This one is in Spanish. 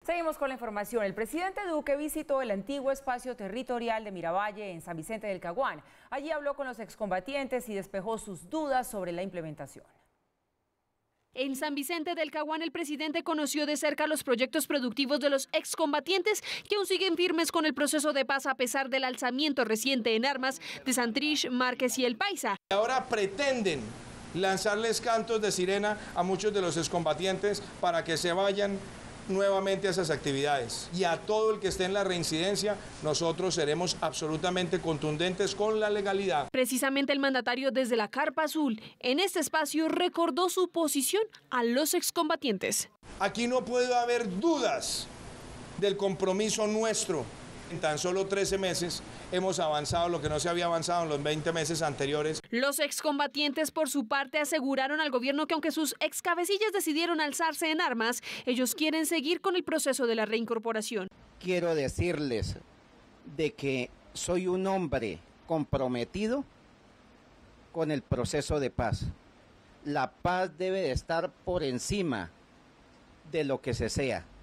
Seguimos con la información. El presidente Duque visitó el antiguo espacio territorial de Miravalle en San Vicente del Caguán. Allí habló con los excombatientes y despejó sus dudas sobre la implementación. En San Vicente del Caguán, el presidente conoció de cerca los proyectos productivos de los excombatientes que aún siguen firmes con el proceso de paz a pesar del alzamiento reciente en armas de Santrich, Márquez y El Paisa. Ahora pretenden lanzarles cantos de sirena a muchos de los excombatientes para que se vayan nuevamente a esas actividades. Y a todo el que esté en la reincidencia, nosotros seremos absolutamente contundentes con la legalidad. Precisamente el mandatario desde la Carpa Azul en este espacio recordó su posición a los excombatientes. Aquí no puede haber dudas del compromiso nuestro. En tan solo 13 meses hemos avanzado lo que no se había avanzado en los 20 meses anteriores. Los excombatientes, por su parte, aseguraron al gobierno que aunque sus excabecillas decidieron alzarse en armas, ellos quieren seguir con el proceso de la reincorporación. Quiero decirles de que soy un hombre comprometido con el proceso de paz. La paz debe de estar por encima de lo que se sea.